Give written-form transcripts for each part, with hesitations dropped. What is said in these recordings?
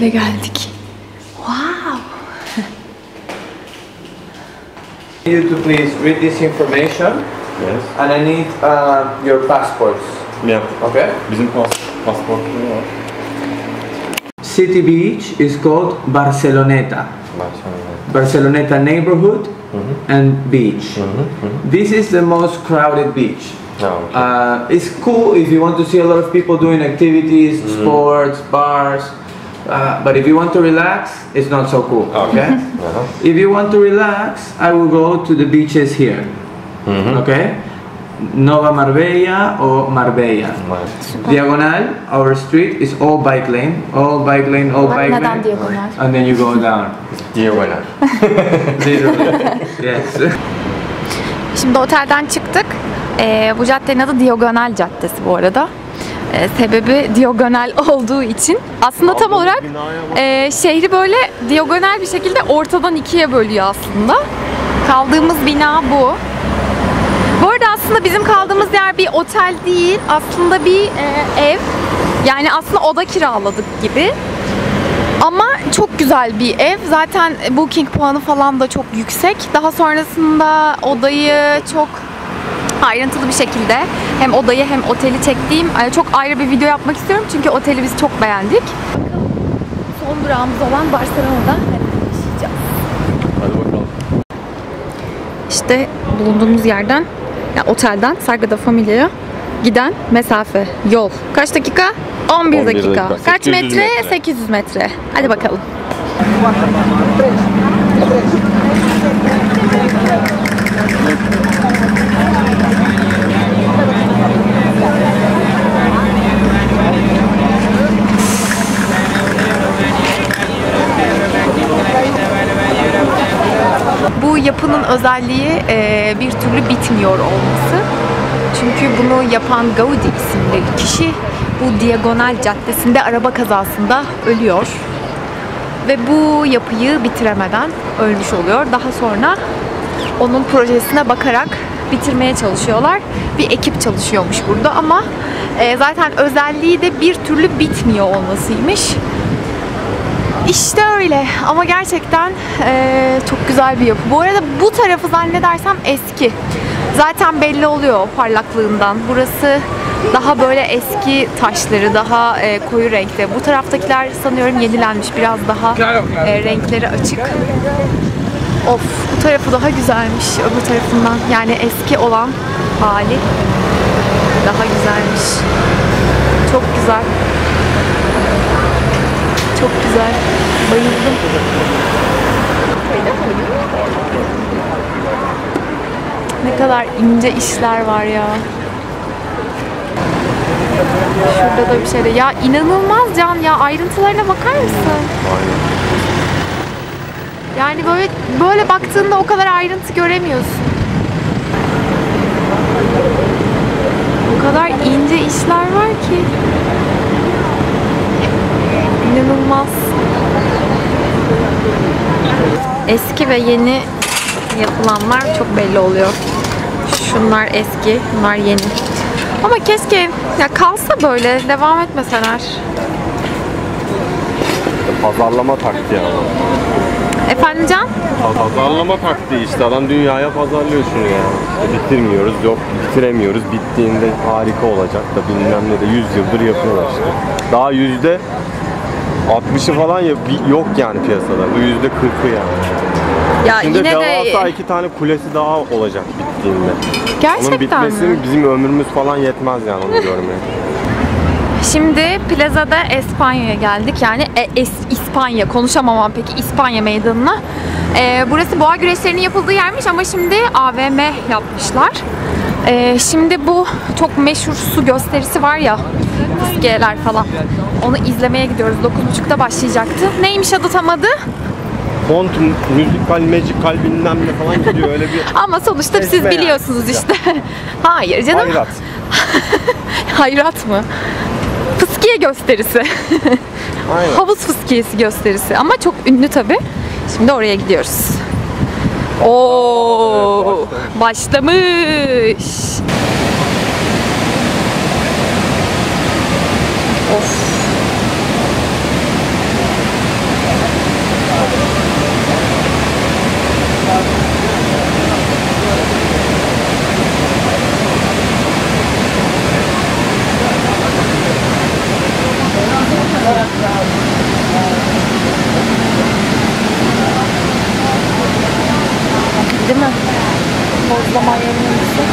otele geldik. Wow. You to please read this information. Yes. And I need your passports. Yeah. Okay? Bizim pasaportları var. City beach is called Barceloneta. Barceloneta neighborhood and beach. This is the most crowded beach. Oh, okay. It's cool if you want to see a lot of people doing activities, sports, bars. But if you want to relax, it's not so cool. Okay? If you want to relax, I will go to the beaches here. Okay? Nova Marbella or Marbella. Diagonal, our street is all bike lane, all bike lane, all bike lane. And then you go down. Diagonal. Literally. Yes. Şimdi otelden çıktık. Bu caddenin adı Diagonal Caddesi bu arada. Sebebi diagonal olduğu için. Aslında tam olarak şehri böyle diagonal bir şekilde ortadan ikiye bölüyor aslında. Kaldığımız bina bu. Bu arada aslında bizim kaldığımız yer bir otel değil, aslında bir ev. Yani aslında oda kiraladık gibi. Ama çok güzel bir ev. Zaten booking puanı falan da çok yüksek. Daha sonrasında odayı çok ayrıntılı bir şekilde hem odayı hem oteli çektiğim çok ayrı bir video yapmak istiyorum. Çünkü oteli biz çok beğendik. Son durağımız olan Barcelona'da yaşayacağız. Hadi bakalım. İşte bulunduğumuz yerden, yani otelden Sagrada Familia'ya giden mesafe, yol. Kaç dakika? 11 dakika. Kaç metre? 800 metre. Hadi bakalım. Bu yapının özelliği bir türlü bitmiyor olması. Çünkü bunu yapan Gaudi isimli kişi bu Diagonal Caddesi'nde araba kazasında ölüyor. Ve bu yapıyı bitiremeden ölmüş oluyor. Daha sonra onun projesine bakarak bitirmeye çalışıyorlar. Bir ekip çalışıyormuş burada ama zaten özelliği de bir türlü bitmiyor olmasıymış. İşte öyle ama gerçekten çok güzel bir yapı. Bu arada bu tarafı zannedersem eski. Zaten belli oluyor parlaklığından. Burası daha böyle eski taşları, daha koyu renkte. Bu taraftakiler sanıyorum yenilenmiş, biraz daha renkleri açık. Of, bu tarafı daha güzelmiş öbür tarafından. Yani eski olan hali daha güzelmiş. Çok güzel. Çok güzel. Bayıldım. Ne kadar ince işler var ya. Şurada da bir şey de. Ya inanılmaz Can ya. Ayrıntılarına bakar mısın? Yani böyle baktığında o kadar ayrıntı göremiyorsun. O kadar ince işler var ki. İnanılmaz. Eski ve yeni yapılanlar çok belli oluyor. Şunlar eski, bunlar yeni. Ama keşke ya kalsa böyle, devam etmeseler. Pazarlama taktiği ama. Efendim Can? Pazarlama taktiği işte, adam dünyaya pazarlıyor şunu ya. Bitirmiyoruz, yok bitiremiyoruz, bittiğinde harika olacak da bilmem ne de 100 yıldır yapıyorlar işte. Daha %60'ı falan yok yani piyasada, bu %40'ı yani. Ya şimdi yine devasa de 2 tane kulesi daha olacak bittiğinde. Gerçekten onun bitmesi mi? Bizim ömrümüz falan yetmez yani onu görmeye. Şimdi Plaza'da Espanya'ya geldik. Yani İspanya, konuşamamam peki, İspanya meydanına. Burası boğa güreşlerinin yapıldığı yermiş ama şimdi AVM yapmışlar. Şimdi bu çok meşhur su gösterisi var ya, fıskiyeler falan. Onu izlemeye gidiyoruz. 9.30'da başlayacaktı. Neymiş adı tam adı? Quantum, müzikal, magical bilmem ne falan gidiyor öyle bir... Ama sonuçta siz biliyorsunuz işte. Hayır canım. Hayrat. Hayrat mı? Fıskiye gösterisi. Aynen. Havuz fıskiyesi gösterisi. Ama çok ünlü tabii. Şimdi oraya gidiyoruz. Oo, başlamış. Of. tozlama yemeğimizi.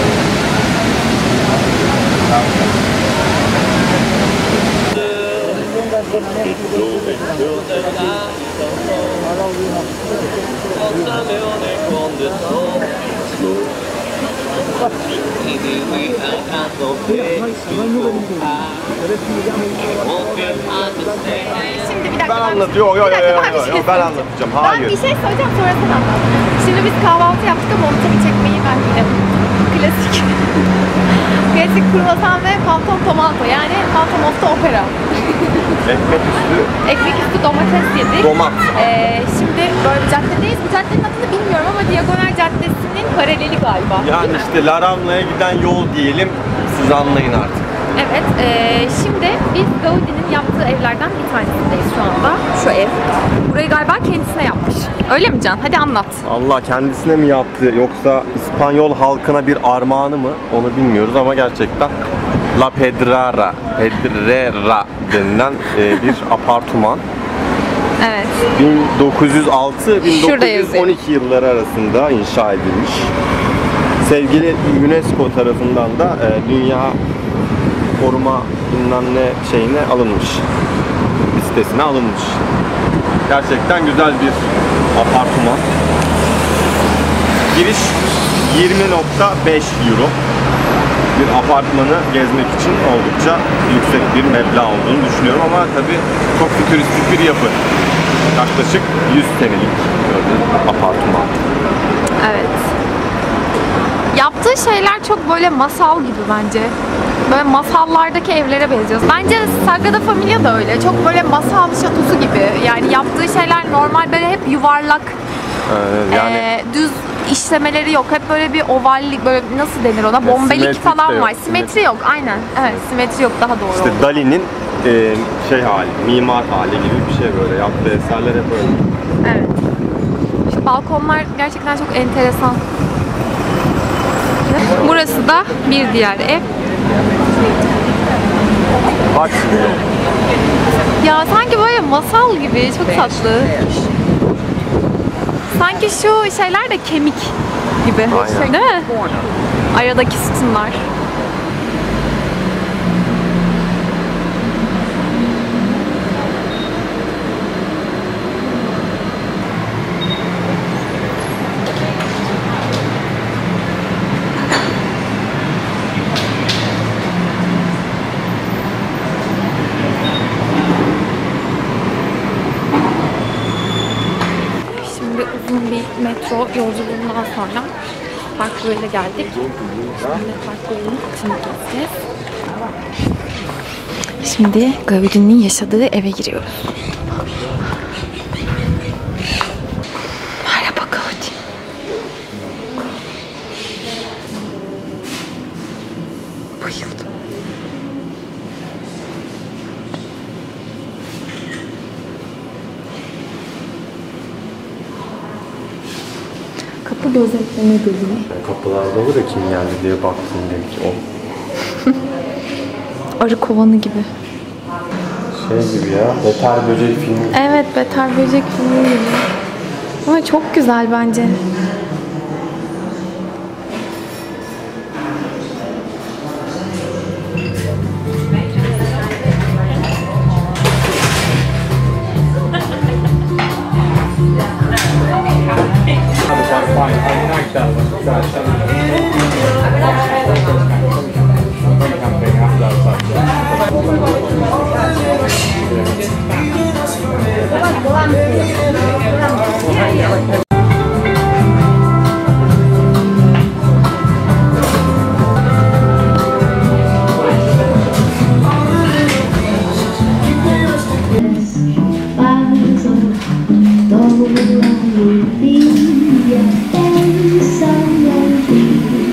Şimdi bir dakika. Ben anlatıyorum. Yok ben anlatacağım. Hayır. Ben bir şey söyleyeceğim sonra sen anlat. Şimdi biz kahvaltı yaptık ama onu tabii çekmeyi ben yine klasik. Klasik kruvasan ve panton tomato yani pantomofta opera. Ekmek üstü. Ekmek üstü domates yedik. Domat. Şimdi böyle bir caddedeyiz. Bu caddenin adını bilmiyorum ama Diagonal Caddesi'nin paraleli galiba. Yani işte Laramla'ya giden yol diyelim. Siz anlayın artık. Evet, şimdi biz Gaudi'nin yaptığı evlerden bir tanesindeyiz şu anda. Şu ev. Burayı galiba kendisine yapmış. Öyle mi Can? Hadi anlat. Allah kendisine mi yaptı yoksa İspanyol halkına bir armağanı mı onu bilmiyoruz ama gerçekten La Pedrera denilen bir apartman. Evet. 1906-1912 yılları arasında inşa edilmiş. Sevgili UNESCO tarafından da Dünya Koruma bilmem ne şeyine alınmış. Listesine alınmış. Gerçekten güzel bir apartman. Giriş 20.5 euro. Bir apartmanı gezmek için oldukça yüksek bir meblağ olduğunu düşünüyorum ama tabii çok fütüristik bir yapı. Yaklaşık 100 senelik bir apartman. Evet. Yaptığı şeyler çok böyle masal gibi bence. Böyle masallardaki evlere benziyor. Bence Sagrada Familia da öyle. Çok böyle masal şatosu gibi. Yani yaptığı şeyler normal böyle hep yuvarlak. Yani Düz işlemeleri yok. Hep böyle bir ovallik, böyle nasıl denir ona? Bombelik simetrik de falan yok. var. Simetri yok. Aynen. Evet, simetri yok. Daha doğru. işte Dali'nin şey hali, mimar hali gibi bir şey böyle. Yaptığı eserler hep öyle. Evet. Şu balkonlar gerçekten çok enteresan. Burası da bir diğer ev. Aç. Ya sanki böyle masal gibi. Çok tatlı. Sanki şu şeyler de kemik gibi. Aynen. Değil mi? Aradaki sütunlar. Şimdi uzun bir metro yolculuğundan sonra Parkway'e geldik. Şimdi Parkway'in içine gezeceğiz. Şimdi Gaudi'nin yaşadığı eve giriyoruz. Merhaba Gaudi. Bayıldım. Kapı gözetleme bölümü. Kapılarda olur ya kim geldi diye baktım demek ki o. Arı kovanı gibi. Şey gibi ya, Beter Böcek filmi. Evet, Beter Böcek filmi gibi. Ama çok güzel bence. Someone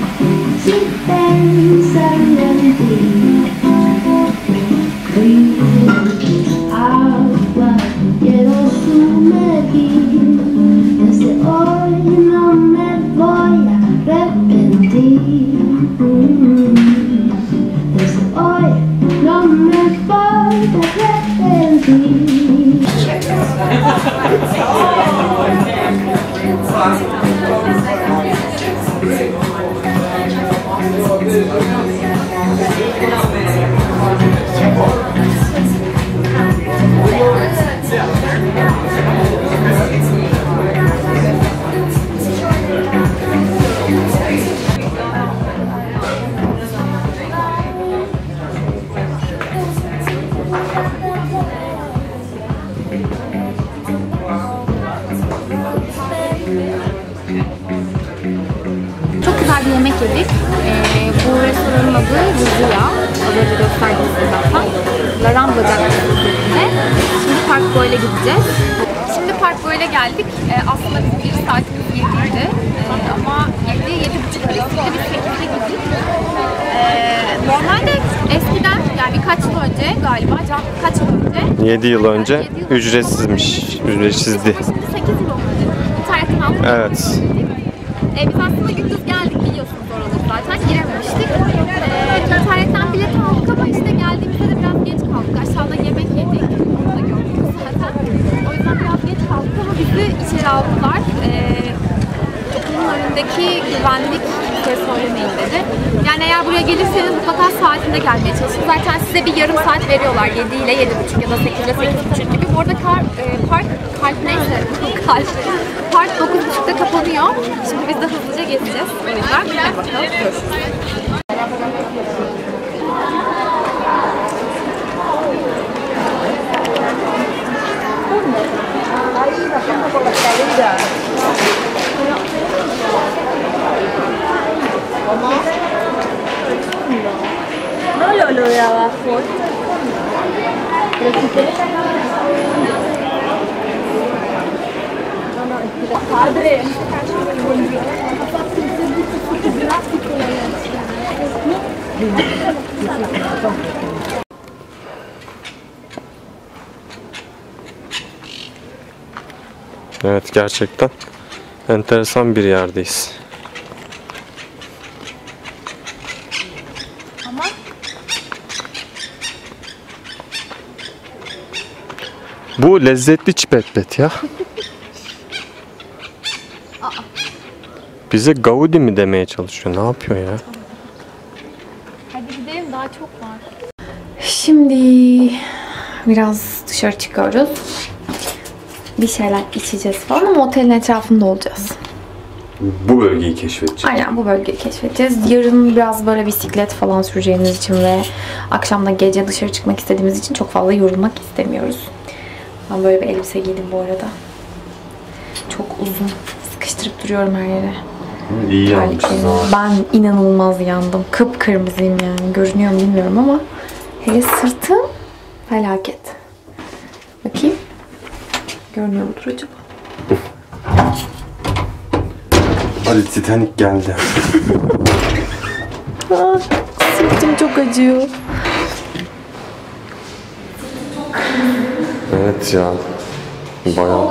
güzel bir yemek yedik. Bu restoranın adı Ruzia. Az önce gösterdim size zaten. La Rambla Caddesi üzerinde. Şimdi Park Boyle'e gideceğiz. Şimdi Park Boyle'e geldik. Aslında bizim 1 saatimiz 7'ydi. Ama 7-7.30 arasında biz 8'de gittik. Normalde eskiden, yani birkaç yıl önce galiba, kaç yıl önce? 7 yıl önce ücretsizmiş. Ücretsizdi. Şimdi 8 yıl oldu. İnternetten aldık. Evet. Biz aslında gündüz geldik, biliyorsunuz oraları zaten. Girememiştik. İnternetten bilet aldık ama işte geldiğimizde de biraz geç kaldık. Aşağıda yemek yedik. Onu da gördük zaten. O yüzden biraz geç kaldık ama bizi içeri aldılar. Kapının önündeki güvenlik kimseye söylemeyin dedi. Yani eğer buraya gelirseniz mutlaka saatinde gelmeye çalışın. Zaten size bir yarım saat veriyorlar. 7 ile 7.30 ya da 8 ile 8.30 gibi. Bu arada park 9.30'da kapanıyor. Şimdi biz de hızlıca gezeceğiz. O yüzden hadi bakalım, görüşürüz. No lo de abajo. Pero si querés padre. Evet, gerçekten enteresan bir yerdeyiz. Bu lezzetli çipetlet ya. Bize Gaudi mi demeye çalışıyor? Ne yapıyor ya? Hadi gidelim, daha çok var. Şimdi biraz dışarı çıkıyoruz. Bir şeyler içeceğiz falan ama otelin etrafında olacağız. Bu bölgeyi keşfedeceğiz. Aynen, bu bölgeyi keşfedeceğiz. Yarın biraz böyle bisiklet falan süreceğimiz için ve akşamda gece dışarı çıkmak istediğimiz için çok fazla yorulmak istemiyoruz. Ben böyle bir elbise giydim bu arada. Çok uzun. Sıkıştırıp duruyorum her yere. İyi yanmışsın. Ben inanılmaz yandım. Kıpkırmızıyım yani. Görünüyor mu bilmiyorum ama hele sırtım felaket. Bakayım. Görünüyor mudur acaba? Hadi Titanic geldi. Sırtım çok acıyor. Evet ya. Bayağı.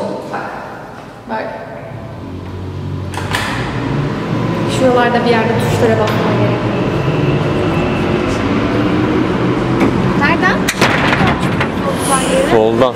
Şuralarda bir yerde tuşlara basmam gerekiyor. Nereden? Soldan.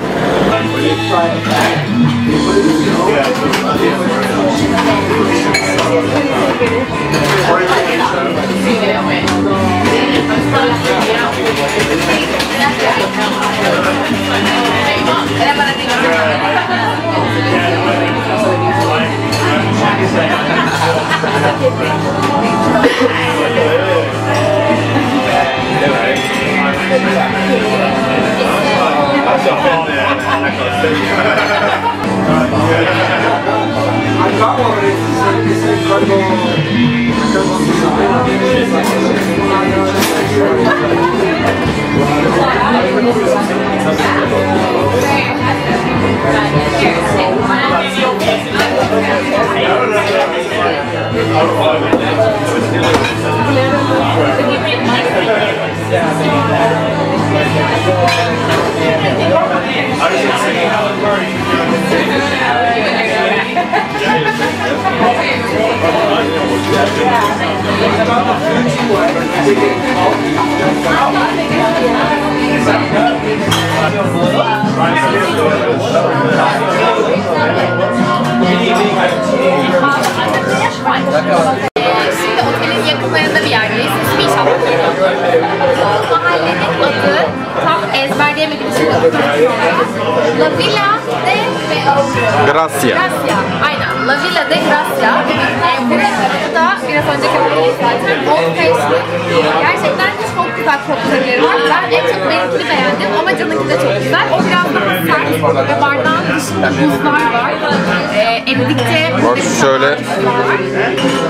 Şimdi otelin yakınlarında bir yerdeyiz. İsmi inşallah bu mahallenin adı tam ezberleyemedim için La Villa de Gracia. Aynen. La Villa de Gracia. Buranın adı da biraz önceki otelin zaten Old Fashioned. Gerçekten çok güzel kokteylleri var. Ben en çok benimkini beğendim ama Can'ınki de çok güzel. O biraz daha sert ve bardağın dışında buzlar var. Eridikçe Bak şöyle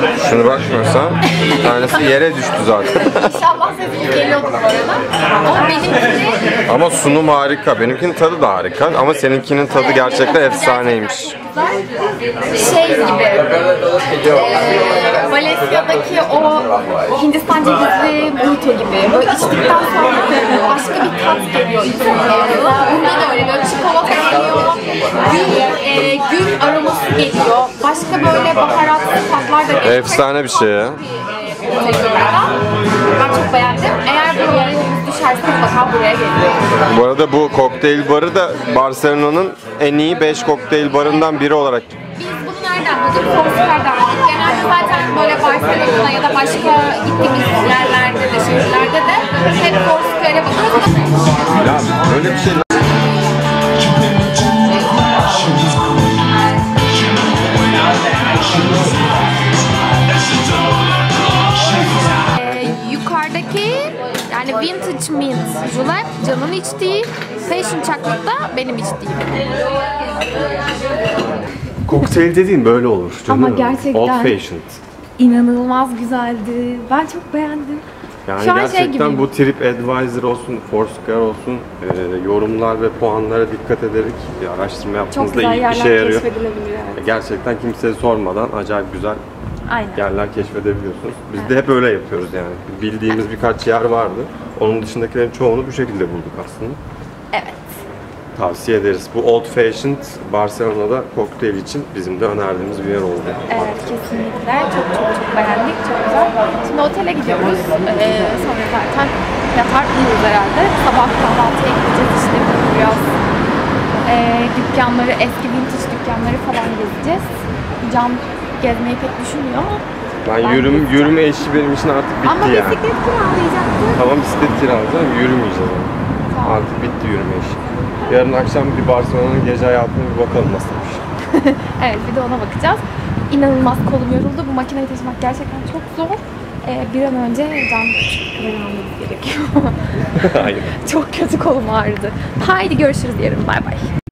Şunu bakmıyorsan bir tanesi yere düştü zaten. İnşallah sesiniz geliyordur bu arada. Ama benimkini Ama sunum harika. Benimkinin tadı da harika ama seninkinin tadı gerçekten efsaneymiş. şey gibi, Valencia'daki o Hindistan cevizli mojito gibi. Böyle içtikten sonra başka bir tat geliyor insana. Bunda da öyle böyle çikolata geliyor, gül aroması geliyor. Başka böyle baharatlı tatlar da geliyor. Efsane bir şey ya. Ben çok beğendim. Eğer buraya yolunuz düşerse mutlaka buraya gelin. Bu arada bu kokteyl barı da Barcelona'nın en iyi 5 kokteyl barından biri olarak. Biz bunu nereden bulduk? Foursquare'dan bulduk. Genelde zaten böyle Barcelona ya da başka gittiğimiz yerlerde de, şehirlerde de hep Foursquare'e bakıyoruz. Ya öyle bir şey. Yukarıdaki yani Vintage Mint Julep Can'ın içtiği, Passion Chocolate da benim içtiğim. Kokteyl dediğin böyle olur. Ama gerçekten- Old fashioned. İnanılmaz güzeldi. Ben çok beğendim. Yani Şu an gerçekten gibiyim. bu TripAdvisor olsun, Foursquare olsun, yorumlar ve puanlara dikkat ederek bir araştırma Çok yaptığınızda güzel iyi bir yerler işe yarıyor. keşfedilebiliyor. Evet. Gerçekten kimseye sormadan acayip güzel Aynen. yerler keşfedebiliyorsunuz. Biz de hep öyle yapıyoruz yani. Bildiğimiz birkaç yer vardı. Onun dışındakilerin çoğunu bu şekilde bulduk aslında. Evet. Tavsiye ederiz. Bu Old Fashioned Barcelona'da kokteyl için bizim de önerdiğimiz bir yer oldu. Evet, kesinlikle. Çok beğendik. Çok güzel. Şimdi otele gidiyoruz. Sonra zaten yatar uyuruz herhalde. Sabah kahvaltıya gideceğiz işte. Biraz dükkanları, eski vintage dükkanları falan gezeceğiz. Can gezmeyi pek düşünmüyor ama Ben gezeceğim. yürüme işi benim için artık bitti Ama yani. bisiklet kiralayacaktı. Tamam bisiklet kiralayacağım, yürümeyeceğiz yani. Artık bitti yürüme işi. Yarın akşam bir Barcelona'nın gece hayatına bir bakalım nasılmış. Evet, bir de ona bakacağız. İnanılmaz kolum yoruldu. Bu makineyi taşımak gerçekten çok zor. Bir an önce can almamız gerekiyor. Aynen. Çok kötü kolum ağrıdı. Haydi görüşürüz yarın. Bay bay.